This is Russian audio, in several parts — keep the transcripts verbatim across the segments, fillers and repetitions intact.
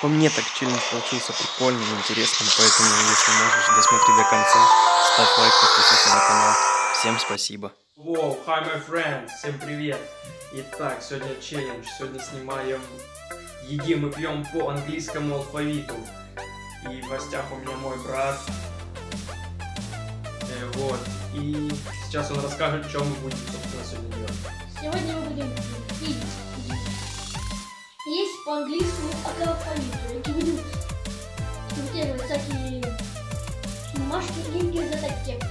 По мне так челлендж получился прикольным, интересным, поэтому если можешь, досмотри до конца, ставь лайк, подписывайся на канал. Всем спасибо. Воу, hi my friends, всем привет. Итак, сегодня челлендж, сегодня снимаем, едим и пьем по английскому алфавиту. И в гостях у меня мой брат. Э, вот, и сейчас он расскажет, что мы будем, собственно, сегодня делать. Сегодня мы будем пить. Есть по английскому алфавиту. Які будуть смотреть всякие бумажки и резать текст.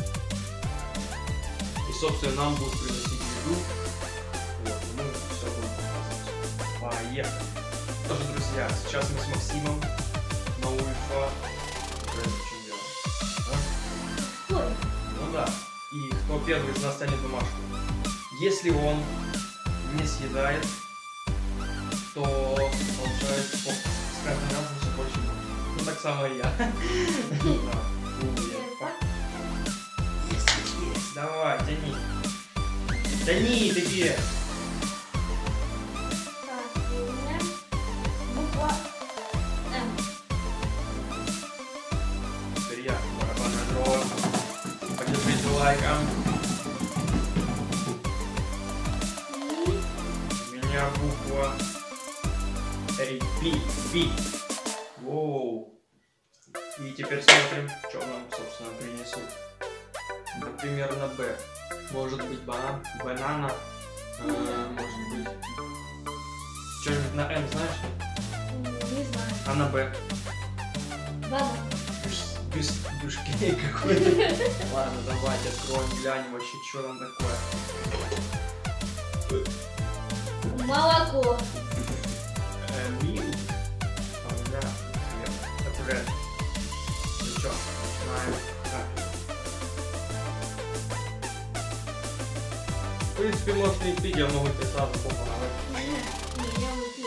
И, собственно, нам будут приносить еду. Вот, мы все будем показывать. Поехали. Тоже, друзья, сейчас мы с Максимом на УЕФА. Что делаем? А? Ой. Ну да. И кто первый из нас тянет бумажку. Если он не съедает, то получается, с каждым разом все больше и больше. Ну так само и я. Есть, давай, тяни. Тяни, тебе. Так, у меня буква М. Приятно, барабанная дробь. Поддержите лайком. У меня буква Эй, Би, Би. Воу. И теперь смотрим, что нам, собственно, принесут. Например, на Б. Может быть банан, банана. Э, может быть что-нибудь на М, знаешь? Не знаю. А на Б? Банан. Без, без бюшкей какой-то. Ладно, давайте откроем, глянем вообще, что там такое. Молоко. Э, Милк. А, да, хлеб. Это ну что, начинаем. Так. В принципе, может не пить, я могу тебе сразу попробовать. Не, я выпью.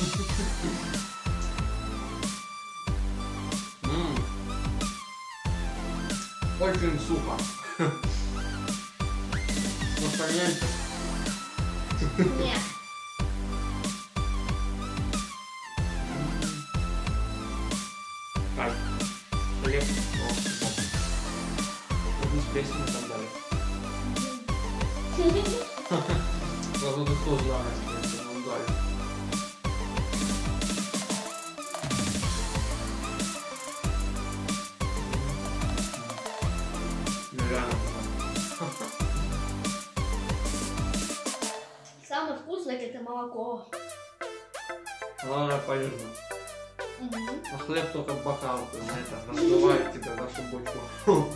Ммм. Очень сухо. Ну, поменьше. Нет. Так. Хлеб. Одну с песней там дали. Сразу ты что знаешь, что нам дали. Нереально. Самое вкусное это молоко. Ладно, полезно. Угу. А хлеб только бокал, на это, раздувает тебя нашу бочку.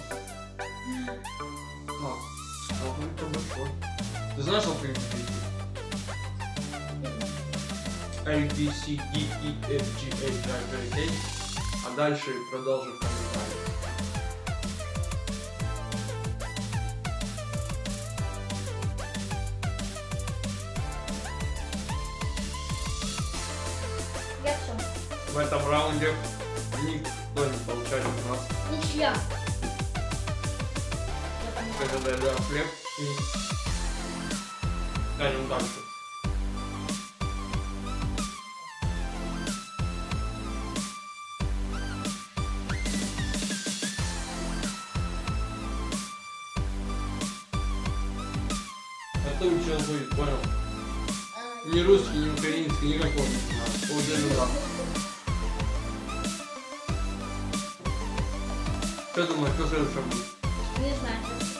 Так, алфавит большой. Ты знаешь алфавит? A, B, C, D, E, F, G, H, I, J, K. А дальше продолжим комментарий. Я все. В этом раунде никто не получает у нас. Ничья. Когда доедаем хлеб и тянем дальше. Это учил будет, понял? Ни русский, ни украинский, никакого не знаю. Получили да. Что думаешь, что следующее будет? Не знаю.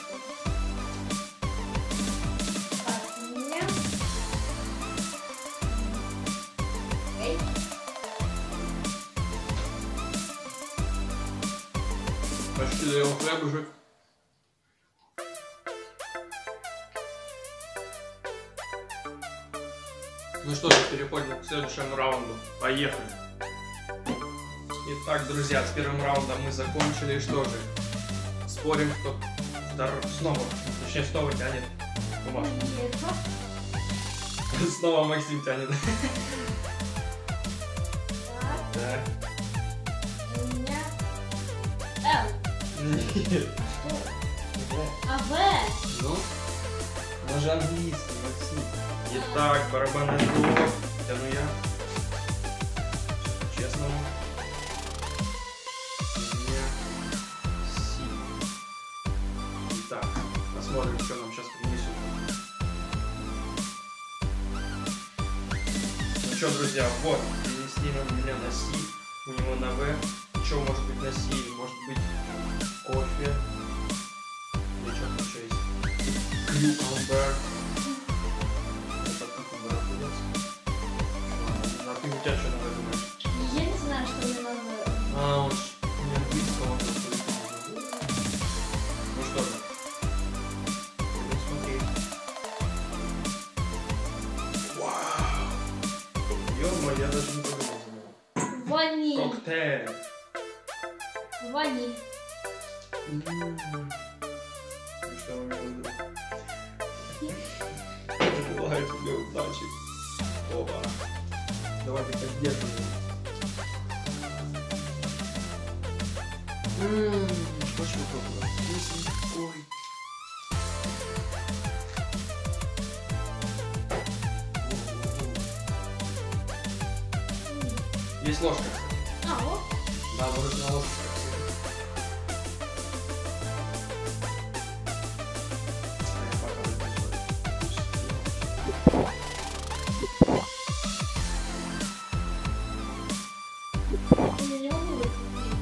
Так, у меня... Эй. Почти доел хлебушек. Ну что ж, переходим к следующему раунду. Поехали. Итак, друзья, с первым раундом мы закончили. Что же, спорим, кто второй, снова, точнее, снова тянет бумажку. Снова Максим тянет. Так, Так. у меня... Л. Нет. Что? А В? Ну, она же английский, Максим. Итак, барабанная дробь. Тяну я. по-честному. У меня Си. Итак, посмотрим, что нам сейчас принесут. Ну что, друзья, вот, принесли нам меня на Си, у него на В. Что может быть на Си? Может быть кофе. Или что там еще есть? Cucumber. Это cucumber будет. А ты у тебя что на В думаешь? Я не знаю, что мне надо. А, он ж не английского просто. Ну что же. Будем смотреть. Вау! Ё-моё, я даже не подумал за него. Ваниль. Коктейль. Ваниль. М-м-м. Ну что вы мне выбрали? Я желаю тебе удачи. Опа. Давай ты поддерживай. Ммм, очень вкусно. Вкусно. Ой. Есть ложка. А, вот. Да, можешь на ложку. Я не могу выпить.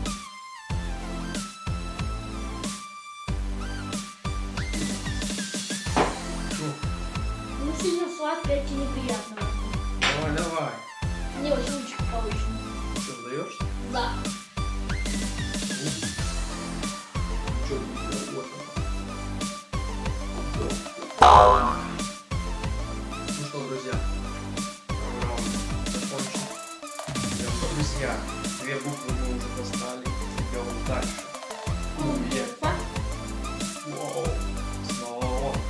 Ну, сильно сладкое, это неприятно. Давай, давай. Мне очень лучше получится. Что, сдаешь? Да. Что ты сделал? Вот оно. Ну что, друзья, раунд закончен. Прям, друзья, две буквы мы уже достали. Идем дальше. Кумберфа. Воу. Снова он.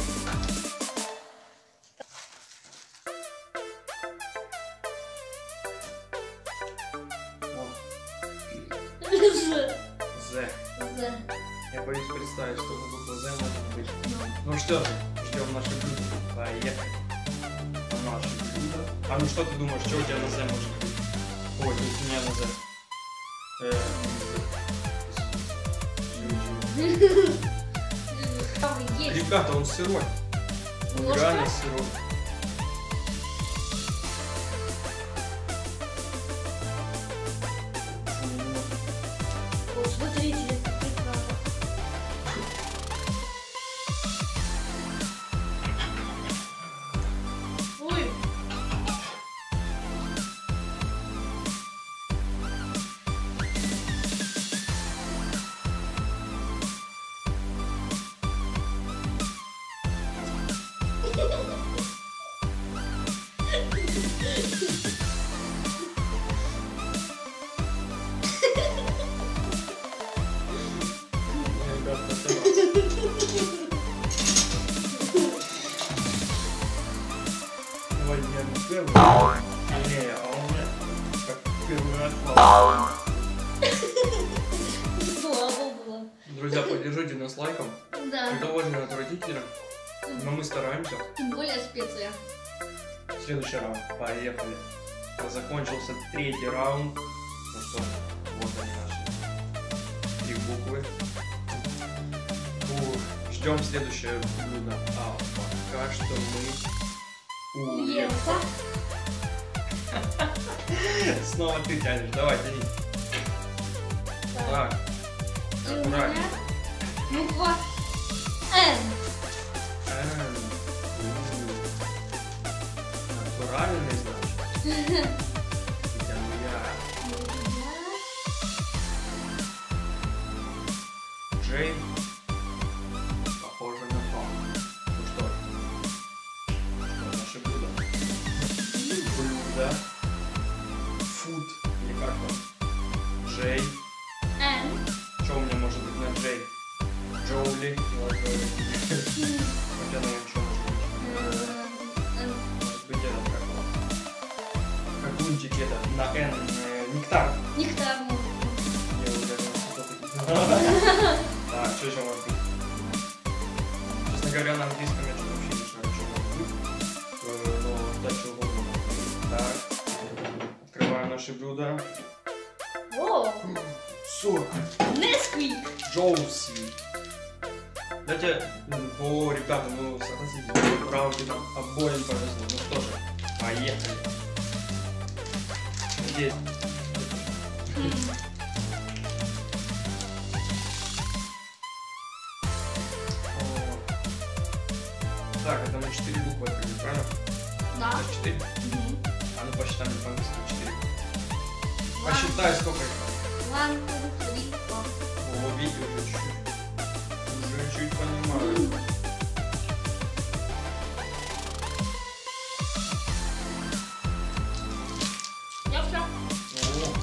З. З. З. Я боюсь представить, что за буква З может быть. Ну что же, ждем наше блюдо. Поехали. Наше блюдо. А ну что ты думаешь, что у тебя на З может быть? Ой, то есть у меня на З. Э, Там есть. Ребята, он сырой. Он Ложка? реально сырой. Вот, смотрите, это прекрасно. Ой. Ребят, спасибо. Давай я не первый. Не, а у меня как первый раз. Слава было. Друзья, поддержите нас лайком. Да. Это очень отвратительно, но мы стараемся. Тем более специя. Следующий раунд. Поехали. Закончился третий раунд. Ну что, вот они наши три буквы. Фух. Ждем следующее блюдо. А пока что мы Уехал. Снова ты тянешь. Давай, тяни. Так. И у Аккуратнее. меня буква Н. М. У. Натуральный, значит. Тяну я. Джей. Похоже на то. Ну что ж. Что наше блюдо? Блюдо. Фуд. Или как там? Джей. Н. Что у меня может быть на Джей? Джоули. Хотя, наверное, что может быть? Н. Может быть, это как его? Как лунтик это. На Н. э, Нектар. Нектар. Я уже что-то Так, что еще может быть? Честно говоря, на английском я что-то вообще не знаю, что может быть. Э, Но да, что угодно может быть. Так. Открываем наше блюдо. О, сорок. Несквик. Джоуси. Дайте, о, ребята, ну согласитесь, в раунде нам обоим повезло. Ну что же, поехали. Здесь. Так, это мы четыре буквы открыли, правильно? Да. Это четыре? Мгм. А ну посчитай мне по-английски четыре. One, Посчитай, сколько их one, two, three, four. там. О, видите, уже чуть-чуть. Уже чуть понимаю. Я все. О.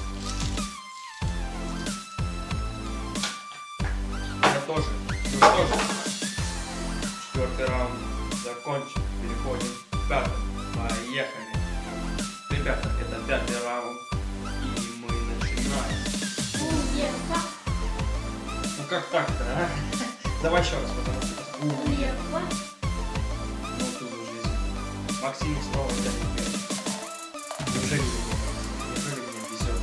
Я тоже. Ну что же, четвертый раунд закончен. Переходим к пятому. Поехали. Ребята, это пятый раунд. И мы начинаем. Уефа. Ну как так-то, а? Давай еще раз, потому что... У, Уефа. ну тут уже есть. Максим снова тянет вверх. Неужели мне, неужели мне везет?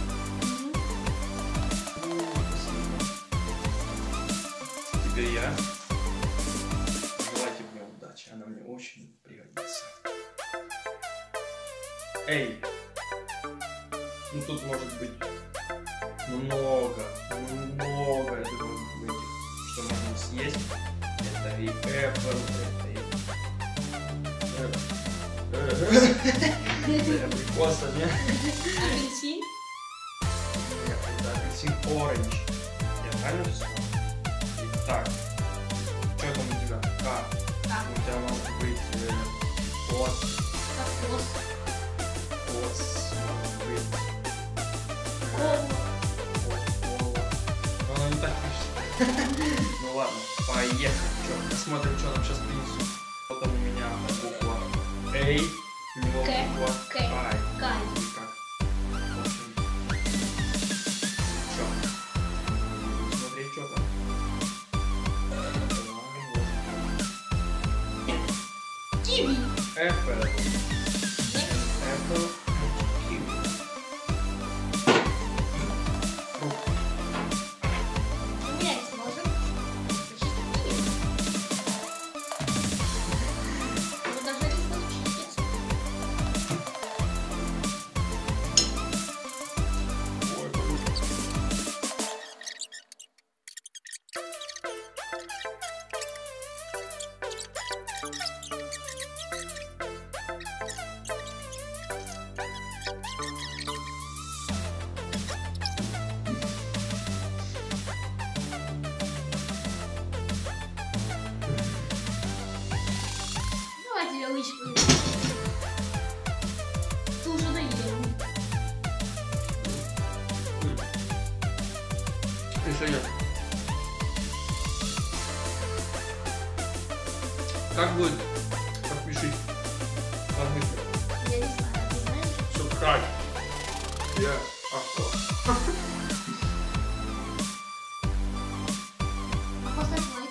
У, спасибо. Теперь я. Желайте мне удачи, она мне очень пригодится. Эй! Ну тут может быть много, много, я думаю, этих, что можно съесть. Это и Apple, это и... Это абрикоса, нет? Апельсин. Нет, это апельсин оранж. Я правильно все сказал? Итак, что там у тебя? К. Так. У тебя может быть э, от, Кокос. ос, может быть э, Кола. от, кола. Но оно не так пишется. Ну ладно, поехали. Чё, посмотрим, что нам сейчас принесут. Вот там у меня буква А, у него К, буква К. I. Кай. И как? В общем, чё? Смотри, что там. Киви. Apple. Нет. Apple. Kiwi. Фрукт. У меня есть ножик. Киви. Ну, даже рисунок чистится. Ой, блин. Давай тебе вычеркну. Ты уже доел. Еще нет. Как будет? Подпишись. Подпишись. Я не знаю, ты знаешь? Subscribe. Я автор. А поставь лайк.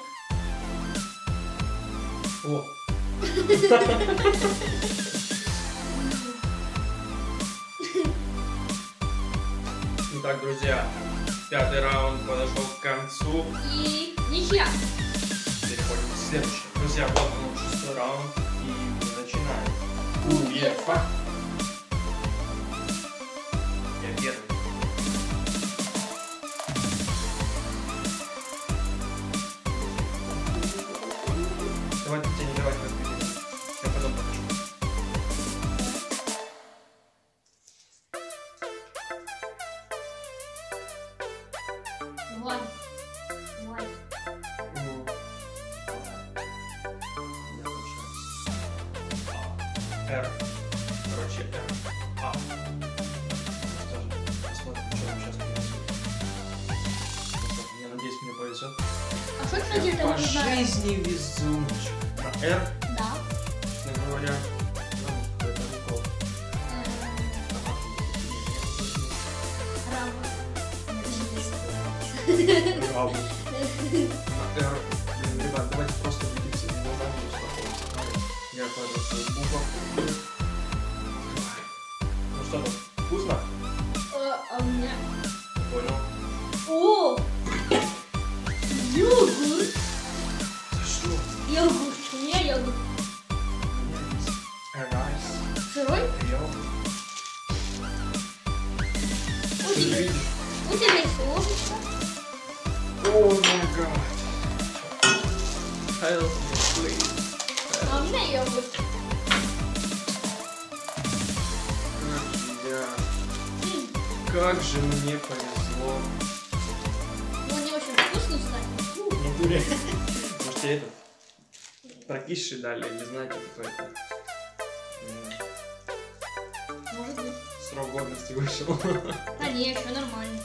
О. Итак, друзья, пятый раунд подошел к концу. И ничья. Переходим к следующему. Друзья, вот он, шестой раунд. И мы начинаем. Уефа. Я первый. Давай ты не давай разберись. Я потом покажу. Вань. Вань. М. У меня получается. А. Р. Короче, Р. А. Ну что же, посмотрим, что нам сейчас принесут. Ну что, я надеюсь, мне повезет. А что, кстати, это По можно знать? жизни везунчик. На Р, Да. честно говоря, ну, какой-то прикол. Рама. Рабу. На Р. Блин, ребят, давайте просто увидимся и глазами и успокоимся. Правильно? Я кладу свою букву. Ну что там, вкусно? Э, А у меня... Понял. У тебя есть ложечка. О май гад. Help me, please. А у меня йогурт. Как же я... М, Как же мне повезло. Ну, не очень вкусно, кстати. Не дури. Может, тебе этот прокисший дали, или знаете, какой это м, Может быть. срок годности вышел. А не, все нормально.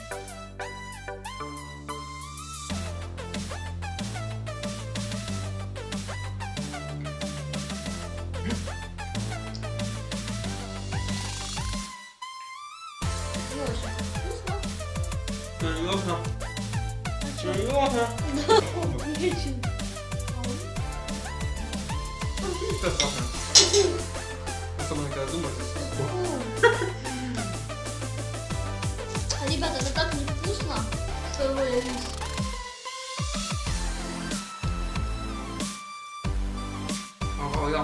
Не очень вкусно. Серьезно? А чё? Серьезно? Не хочу. Это вкусно. Особенно, когда думаешь, А, ребята, это так невкусно, что его я весь. Ага, я.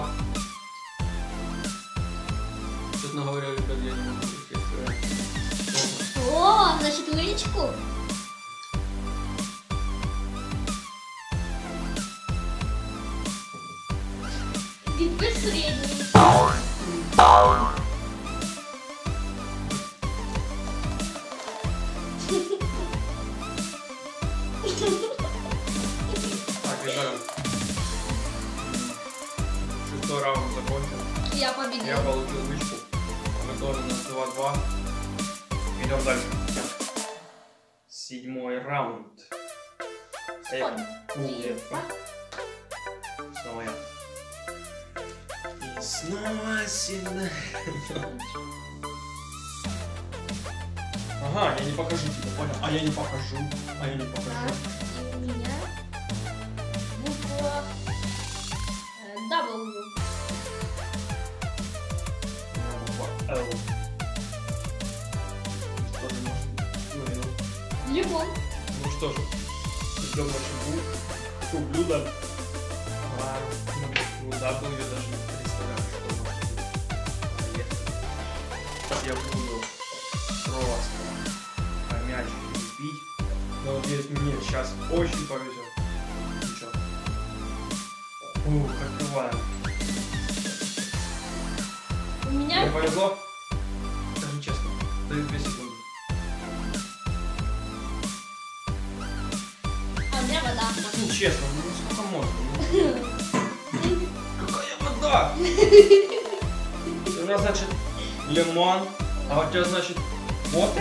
Честно говоря, ребят, я не могу съесть. О, значит, лычку. Теперь средний. Так, ребята. Шестой раунд закончен. Я победил. Я получил вышку. В итоге у нас два-два. Идем дальше. Седьмой раунд. Эх, Улефа. Снова я. И снова сильно. Ага, я не покажу тебе, понял? А я не покажу. А я не покажу. И у меня буква э, W. У меня буква Л. Что же может быть? Ну, и ну. Лимон. Ну что же, идем на шагу. Фу, блюдо. А, ну, ну, W я даже не представляю, что может быть. Поехали. Я буду просто по мячику бить. Но вот если мне сейчас очень повезет. Ну что? Ух, открываем. У Мне меня повезло? Скажи честно. Даю две секунды. А у меня вода. Ну честно, ну сколько можно? Ну, какая вода? У нас, значит, лимон, а у тебя, значит, water?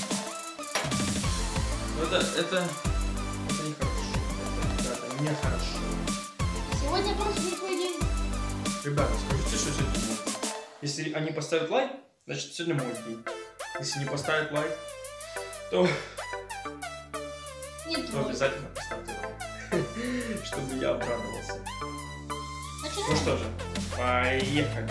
Ну, Это, это, это нехорошо. Это, ребята, нехорошо. Сегодня просто не твой день. Ребята, скажите, что сегодня мой день. Если они поставят лайк, значит, сегодня мой день. Если не поставят лайк, то, Нет то твой. обязательно поставьте лайк, чтобы я обрадовался. Начинаем. Ну что же, поехали.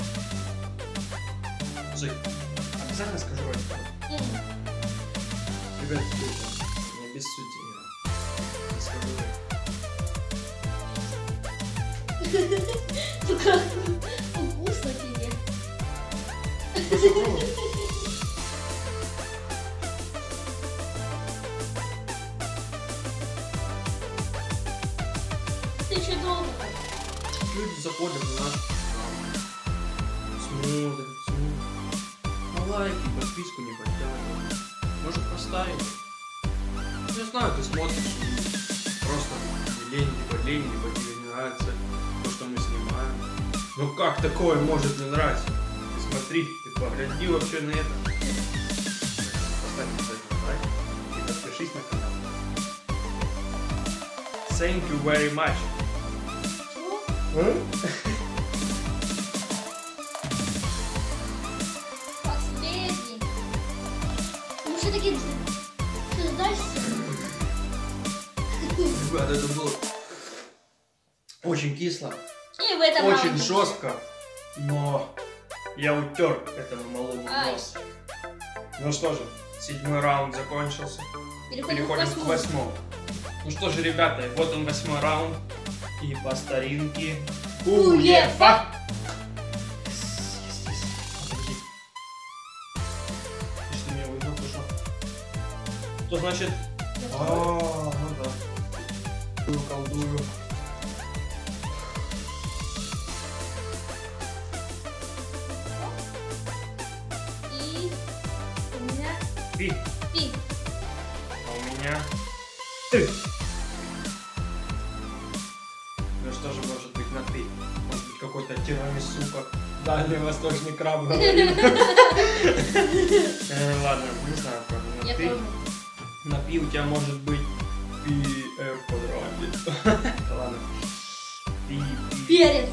Жень, обязательно скажу это. М. Ребят, не без сути. Я скажу Ну как вкусно тебе. это. Ты еще долго. Люди заходят на наш канал, смотрят, смотрят. А лайки, подписку не поставили. Может поставить? Не знаю, ты смотришь и просто лень, либо лень, либо тебе не нравится то, что мы снимаем. Ну как такое может не нравиться? Ты смотри, ты погляди вообще на это. Поставь обязательно лайк и подпишись на канал. Thank you very much. Чего? Последний. Ну что такие... Что дальше? Ребята, это было очень кисло, И в этом очень раунде. жестко, но я утер этому малому Ай. нос. Ну что же, седьмой раунд закончился. Переходим, Переходим к восьмому. восьмому. Ну что же, ребята, вот он восьмой раунд. И по старинке Улефа. Yes, yes, yes. А, подожди. Если меня уйдет, то что? То значит... Я А, второй. ну да. Колдую, колдую. И у меня Пи. пи. А у меня... Ты. Ну что же может быть на ты? Может быть какой-то тирамису, как дальневосточный краб говорит. Э, Ладно, не знаю, правда, на Я ты. тоже. На пи у тебя может быть пи в квадрате. Ладно. Пи, пи. Перец.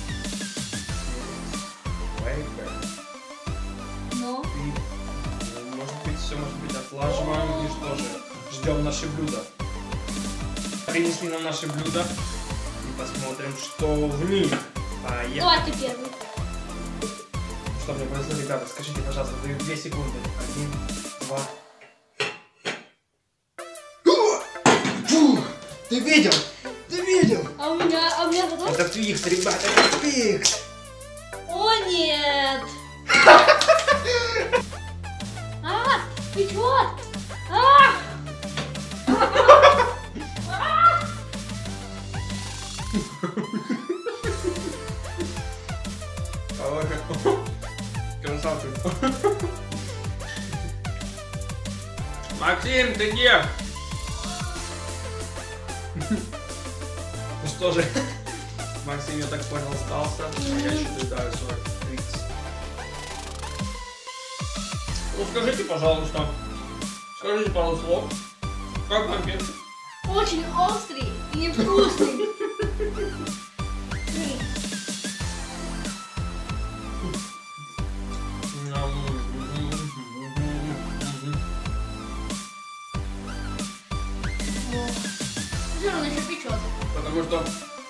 Вейпер. Но. Пи. Ну, Может быть, все может быть отлаживаем. И что же? Ждем наши блюда. Принесли нам наши блюда. И посмотрим, что в них. Поехали. Давай ты первый. Что мне повезло, ребята, скажите, пожалуйста, даю две секунды. Один, два. Фух, ты видел? Ты видел? А у меня, а у меня готов? Это Твикс, ребята, это Твикс. О нет! А, печет! А! Красавчик. Максим, ты где? Ну что же, Максим, я так понял, сдался. А я еще доедаю свой Твикс. Ну скажите, пожалуйста, скажите пару слов. Как вам перец? Очень острый и невкусный. Жирно еще печет. Потому что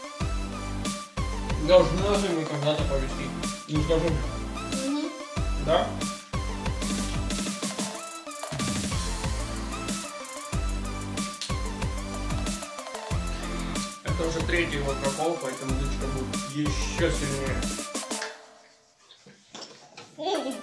должна же мне когда-то повезти. Не скажу мне. Мгм. Да? Это уже третий его прокол, поэтому дычка будет еще сильнее. М.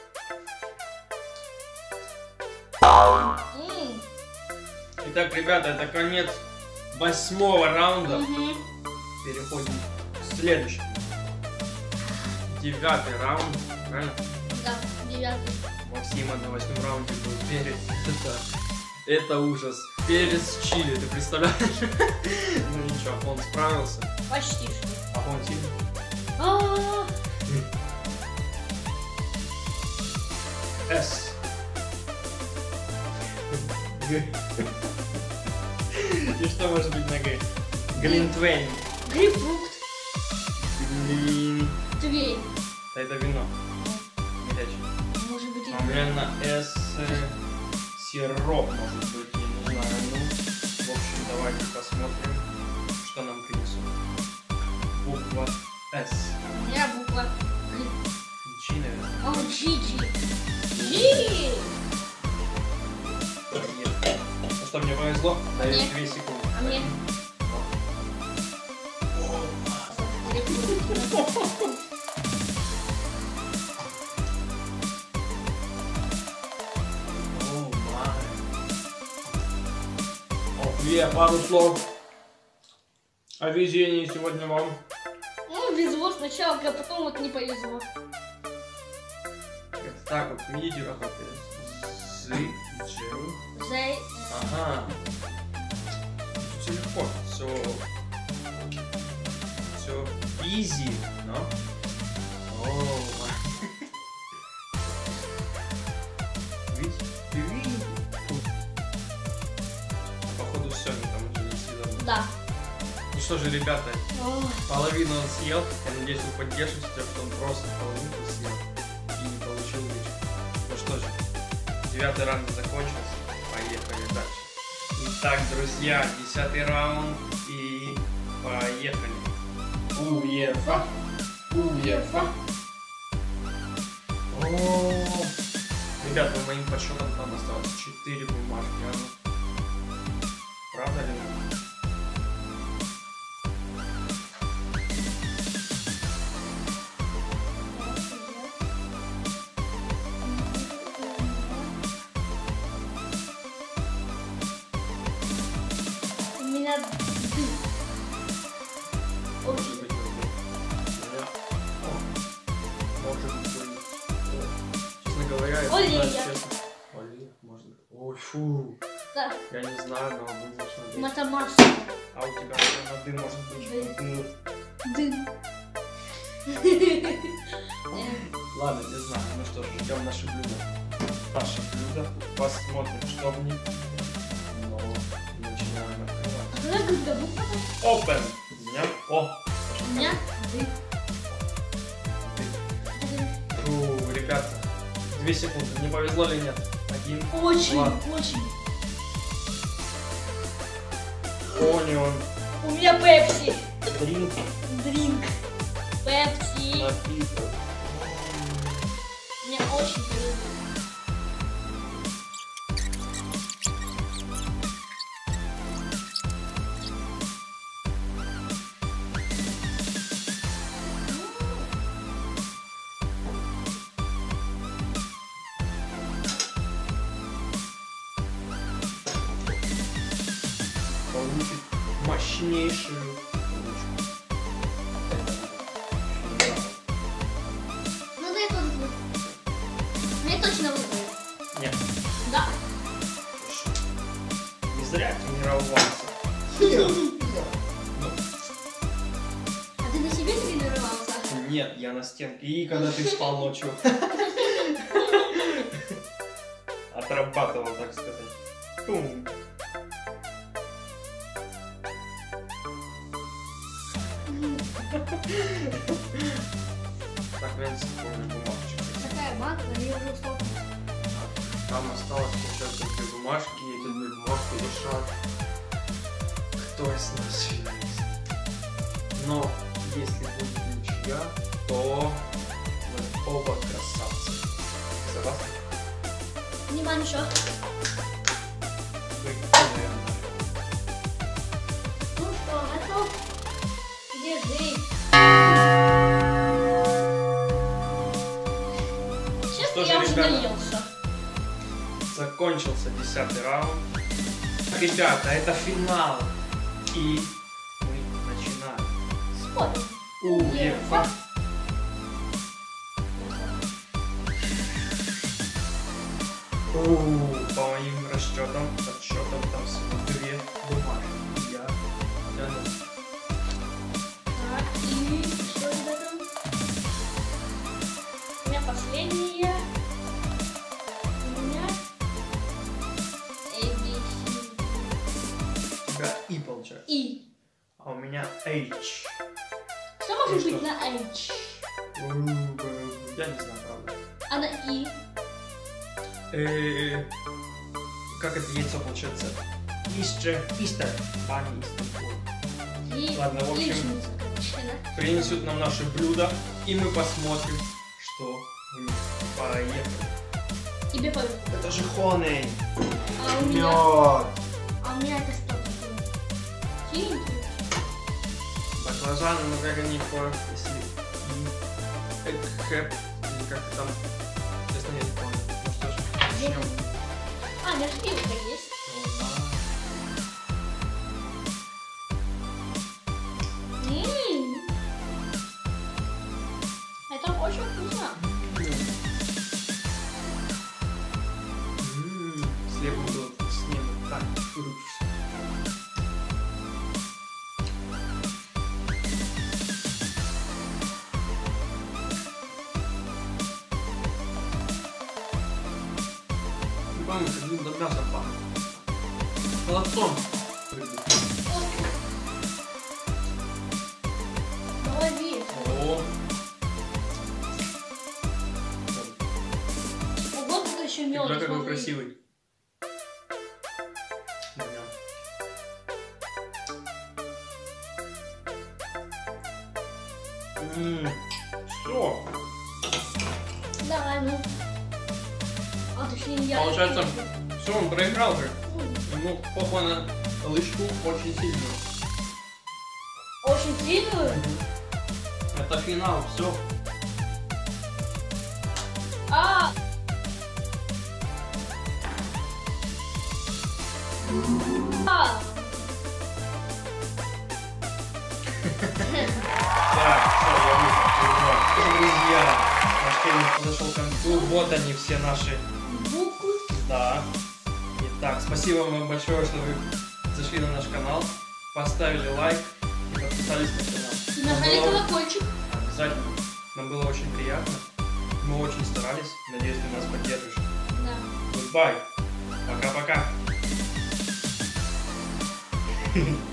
Итак, ребята, это конец восьмого раунда. Мгм. Переходим к следующему. Девятый раунд. Правильно? Да, девятый. Максима на восьмом раунде был перец. Это, это ужас. Перец чили, ты представляешь? Ну ничего, он справился. Почти что. А он сильный. А, С. И что может быть на Г? Глинтвейн. Грейпфрукт. Глин. Тверь. Да это вино. Горячее. Может быть и А у меня на С э, сироп может быть, я не знаю. Ну, в общем, давайте посмотрим, что нам принесут. Буква С. у меня буква Чи, наверное. О, Джи-Джи. Джи. Поехали. Ну что, мне повезло? Даю Мне. две секунды. А мне? Грейпфрукт. О, май. О, Лия, пару слов о везении сегодня вам. Ну, везло сначала, а потом вот не повезло. Это так вот, видите, как это? Зы, джел. Зай... Ага. Все легко, все... Все easy, но... О, видите? Видите? Походу все, они там уже не съедали. Да. Ну что же, ребята, Ой. половину он съел. Я надеюсь, вы поддержите, что он просто половинку съел и не получил ничего. Ну что же, девятый раунд закончился. Поехали дальше. Итак, друзья, десятый раунд и поехали. Уефа. Уефа. О, ребята, по моим подсчетам там осталось четыре бумажки. А ну. Правда ли? меня дым. Может Очень. быть, у меня... О, может быть. О, честно говоря, я Олея. не знаю, честно. Олея, может быть. Ой, фу. Да, Я не знаю, но вы должны быть. матамаш. А у тебя что на дым может быть? Дым. Дым. Дым. Ладно, не знаю. Ну что ж, ждем наше блюдо. Наше блюдо. Посмотрим, что в них. Но начинаем открывать. Когда когда будет потом? Open! У меня... О! У меня дым. Фу, ребята. Две секунды. Не повезло ли нет? Один. Очень, два. очень. Онион. У меня пепси. Дринк. Дринк. Пепси. Напиток. Мне очень повезло. Получит мощнейшую ручку. Ну да, я тоже буду. Мне точно выиграю. Нет, Да. не зря тренировался. А ты на себе тренировался? Нет, я на стенке. И когда ты спал ночью. Отрабатывал, так сказать. Пум. Так, Венс, помню бумажечку. Такая банка, я уже устал. Там осталось получается две бумажки, и эти две бумажки решат, кто из нас финалист. Но если будет ничья, то мы оба красавцы. Согласны? Внимание, что? Вы, наверное. Ну что, готов? Держи. Сейчас Что же, я уже ребята? наелся. Закончился десятый раунд. Ребята, это финал. И мы начинаем. Спорим. УЕФА. Ууу, по моим расчетам, подсчетам, там всего две бумажки. Я тяну. Так, и что, ребята? У меня последние. У меня A, B, C. У тебя И получается. И. А у меня H. Что может И быть что? на H? Ууу, я не знаю, правда. А на И? Э, Как это яйцо получается? Истер. Истер. А, не Истер. И Ладно, в общем, яичница, конечно, да? принесут нам наше блюдо, и мы посмотрим, что в них. Поехали. Тебе повезло. Это же хоней. А у меня... Мед. А у меня это что такое? Синенький? Баклажаны, но как они по... Если... И... Экхэп. Или как там... Честно, я не помню. Ну что ж, начнем. А, между пивка есть. Ммм. Это очень вкусно. Ммм, слева было вкуснее. Так, выручишься. Не помню, как блин, до мяса пахнет. Молодцом. Молодец. О, Ого, тут еще мед. Смотри, какой красивый. Ммм, все. Давай, ну. А, точнее, я. Получается, все, он проиграл же. М, Ему похуй на лыжку очень сильно. Очень сильную. Это финал, все. А. А. Так, все, я вышел. Друзья, наш тренинг подошел к концу. Вот они все наши. Буквы. Да. Итак, спасибо вам большое, что вы зашли на наш канал, поставили лайк и подписались на канал. И нажали Нам было- колокольчик. Обязательно. Нам было очень приятно. Мы очень старались. Надеюсь, ты нас поддержишь. Да. Goodbye. Пока-пока.